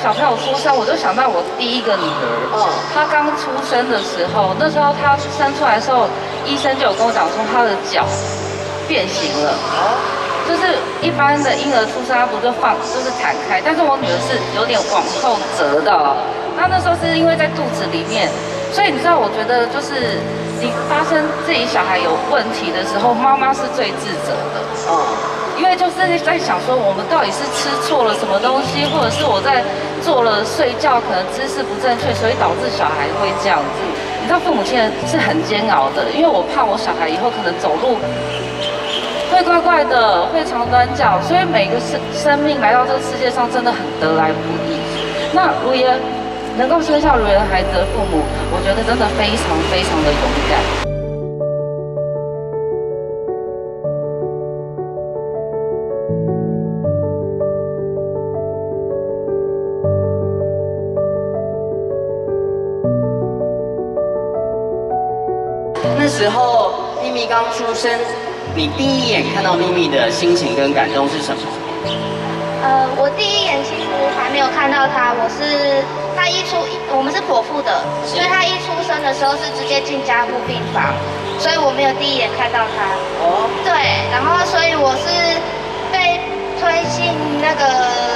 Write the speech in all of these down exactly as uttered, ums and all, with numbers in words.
小朋友出生，我就想到我第一个女儿，嗯，她刚出生的时候，那时候她生出来的时候，医生就有跟我讲说她的脚变形了，就是一般的婴儿出生，它不就放就是弹开，但是我女儿是有点往后折的，那那时候是因为在肚子里面，所以你知道，我觉得就是你发生自己小孩有问题的时候，妈妈是最自责的，嗯。因为就是在想说，我们到底是吃错了什么东西，或者是我在做了睡觉可能姿势不正确，所以导致小孩会这样子。你知道父母亲是很煎熬的，因为我怕我小孩以后可能走路会怪怪的，会长短脚，所以每个生生命来到这个世界上真的很得来不易。那如言能够生下如言孩子的父母，我觉得真的非常非常的勇敢。 那时候咪咪刚出生，你第一眼看到咪咪的心情跟感动是什么？ 呃，我第一眼其实还没有看到他，我是他一出，我们是剖腹的，所以他一出生的时候是直接进加护病房，所以我没有第一眼看到他。哦。对，然后所以我是被推进那个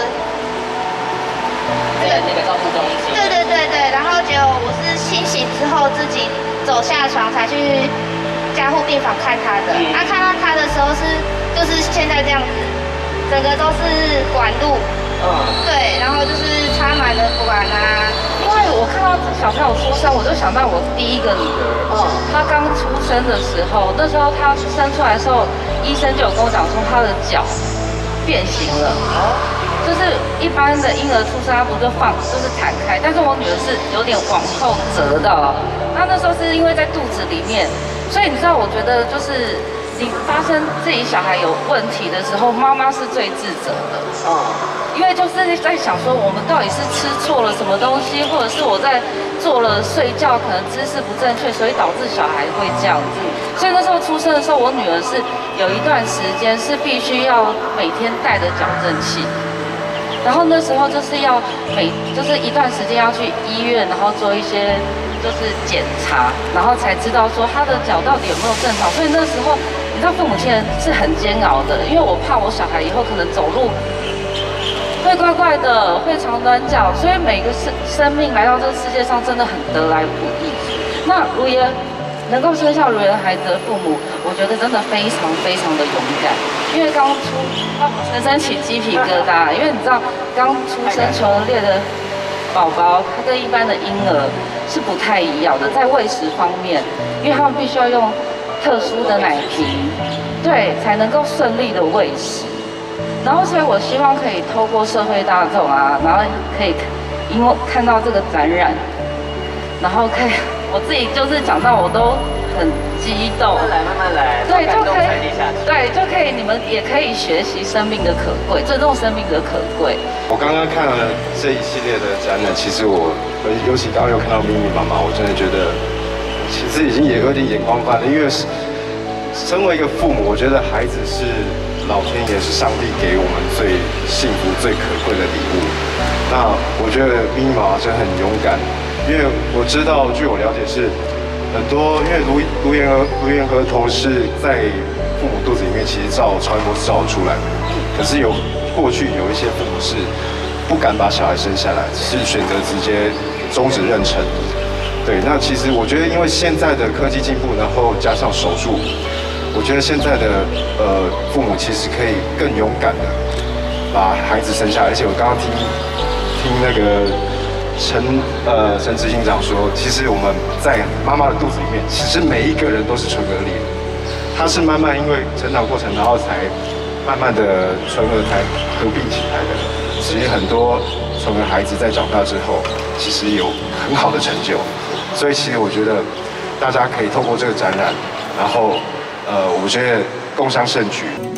那个那个照顾中心。 对对对对，然后结果我是清醒之后自己走下床才去加护病房看他的。嗯、啊，看到他的时候是就是现在这样子。整个都是管路，嗯，对，然后就是插满了管啊。 因为我看到小朋友出生，我就想到我第一个女儿，嗯，她刚出生的时候，那时候她生出来的时候，医生就有跟我讲说她的脚变形了，就是一般的婴儿出生，它不就放就是弹开，但是我女儿是有点往后折的，那那时候是因为在肚子里面，所以你知道，我觉得就是。你发生自己小孩有问题的时候，妈妈是最自责的。嗯，因为就是在想说，我们到底是吃错了什么东西，或者是我在做了睡觉可能姿势不正确，所以导致小孩会这样子。所以那时候出生的时候，我女儿是有一段时间是必须要每天带着矫正器，然后那时候就是要每就是一段时间要去医院，然后做一些就是检查，然后才知道说她的脚到底有没有正常。所以那时候。你知道父母亲是很煎熬的，因为我怕我小孩以后可能走路会怪怪的，会长短脚，所以每个生生命来到这个世界上真的很得来不易。那如言能够生下如言孩子的父母，我觉得真的非常非常的勇敢，因为刚出全身起鸡皮疙瘩，因为你知道刚出生穷人列的宝宝，他跟一般的婴儿是不太一样的，在喂食方面，因为他们必须要用。特殊的奶瓶，对，才能够顺利的喂食。然后，所以我希望可以透过社会大众啊，然后可以因为看到这个展览，然后可以我自己就是讲到我都很激动。 慢慢来，慢慢来。 对，就可以，对，就可以，你们也可以学习生命的可贵，尊重生命的可贵。 我刚刚看了这一系列的展览，其实我尤其刚刚又看到咪咪妈妈，我真的觉得。其实已经也有点眼光泛了，因为身为一个父母，我觉得孩子是老天爷是上帝给我们最幸福、最可贵的礼物。那我觉得咪咪妈妈真的很勇敢，因为我知道，据我了解是很多，因为卢卢言儿卢言儿童是在父母肚子里面，其实照超音波是照出来的，可是有过去有一些父母是不敢把小孩生下来，是选择直接终止妊娠。对，那其实我觉得，因为现在的科技进步，然后加上手术，我觉得现在的呃父母其实可以更勇敢的把孩子生下来。而且我刚刚听听那个陈呃陈执行长说，其实我们在妈妈的肚子里面，其实每一个人都是纯儿脸，他是慢慢因为成长过程，然后才慢慢的纯儿才合并起来的。其实很多纯儿孩子在长大之后，其实有很好的成就。所以其实我觉得，大家可以透过这个展览，然后，呃，我觉得共襄盛举。